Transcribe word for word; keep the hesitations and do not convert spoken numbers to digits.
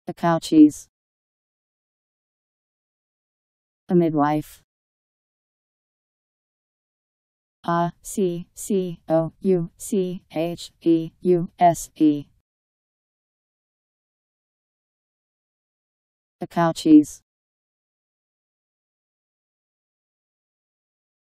Accoucheuse. A midwife. A C C O U C H E U S E. Accoucheuse.